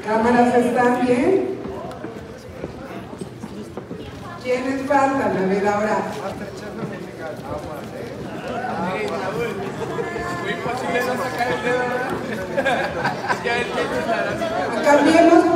¿Cámaras están bien? ¿Quiénes faltan? A ver ahora. Muy imposible no sacar el dedo, ¿verdad? Ya el que Cambiemos